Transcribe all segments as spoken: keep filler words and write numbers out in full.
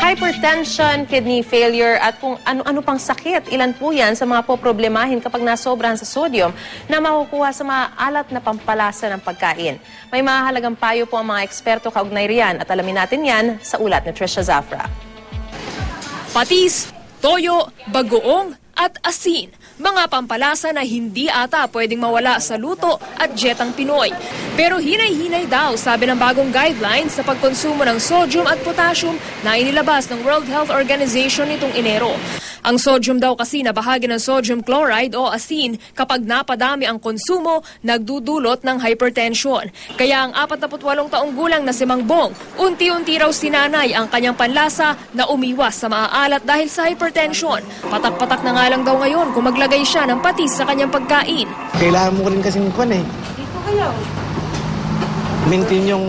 Hypertension, kidney failure at kung ano-ano pang sakit. Ilan po yan sa mga poproblemahin kapag nasobrahan sa sodium na makukuha sa mga alat na pampalasa ng pagkain. May mahalagang payo po ang mga eksperto kaugnay riyan at alamin natin yan sa ulat ni Trisha Zafra. Patis, toyo, bagoong at asin. Mga pampalasa na hindi ata pwedeng mawala sa luto at dietang Pinoy. Pero hinay-hinay daw sabi ng bagong guidelines sa pagkonsumo ng sodium at potassium na inilabas ng World Health Organization nitong Enero. Ang sodium daw kasi na bahagi ng sodium chloride o asin kapag napadami ang konsumo, nagdudulot ng hypertension. Kaya ang apat na walong taong gulang na si Mang Bong, unti-unti raw sinanay ang kanyang panlasa na umiwas sa maaalat dahil sa hypertension. Patak-patak na nga lang daw ngayon kung maglagay siya ng patis sa kanyang pagkain. Kailangan mo rin kasing kwan eh. Dito kayo. Maintain yung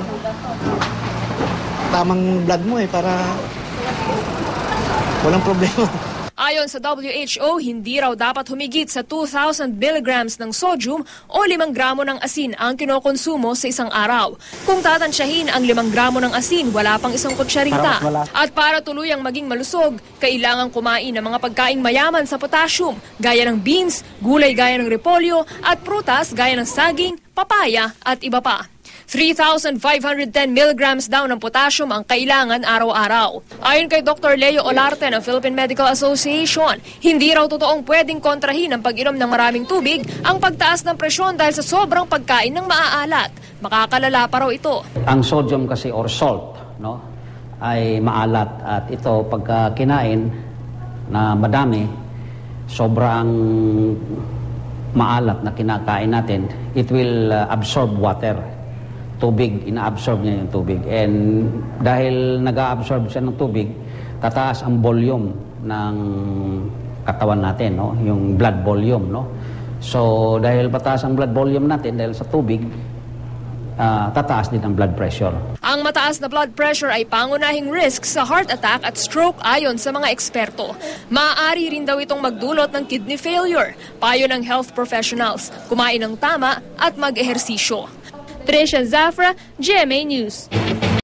tamang blood mo eh para walang problema. Ayon sa W H O, hindi raw dapat humigit sa two thousand milligrams ng sodium o limang gramo ng asin ang kinokonsumo sa isang araw. Kung tatansyahin ang limang gramo ng asin, wala pang isang kutsarita. At para tuluyang maging malusog, kailangang kumain ng mga pagkaing mayaman sa potassium, gaya ng beans, gulay gaya ng repolyo, at prutas gaya ng saging, papaya at iba pa. three thousand five hundred ten milligrams daw ng potassium ang kailangan araw-araw. Ayon kay Doctor Leo Olarte ng Philippine Medical Association, hindi raw totoong pwedeng kontrahin ang pag-inom ng maraming tubig ang pagtaas ng presyon dahil sa sobrang pagkain ng maaalat. Makakalala pa raw ito. Ang sodium kasi or salt, no, ay maalat at ito pagka kinain na madami, sobrang maalat na kinakain natin, it will uh, absorb water. Tubig, ina-absorb niya yung tubig. And dahil nag-a-absorb siya ng tubig, tataas ang volume ng katawan natin, no? Yung blood volume, no? So, dahil pataas ang blood volume natin, dahil sa tubig, uh, tataas din ang blood pressure. Ang mataas na blood pressure ay pangunahing risk sa heart attack at stroke ayon sa mga eksperto. Maaari rin daw itong magdulot ng kidney failure. Payo ng health professionals, kumain ng tama at mag-ehersisyo. Trisha Zafra, G M A News.